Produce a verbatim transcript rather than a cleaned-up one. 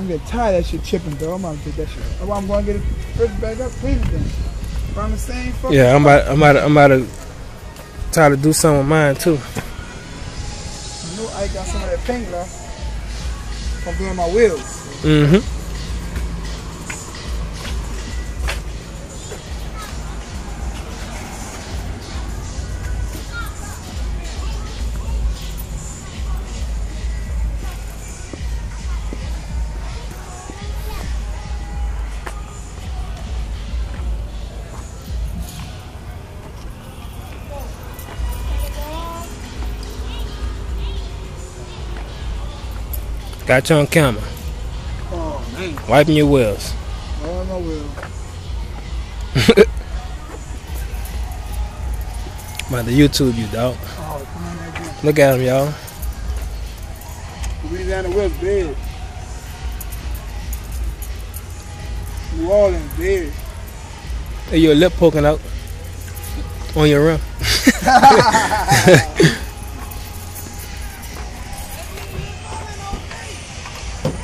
I'm getting tired of that shit chipping, though. I'm gonna get that shit. That's why I'm gonna get it first back up, clean it then. From the same fucking. Yeah, I'm about, I'm about, I'm about to try to do something with mine too. I know I got some of that paint left from doing my wheels. Mm-hmm. Got you on camera. Oh man. Wiping your wheels. Oh my wheels. I'm about to YouTube you, dog. Oh, come on, again. Look at him, y'all. Louisiana wheels big. New Orleans big. Hey, your lip poking out on your rim.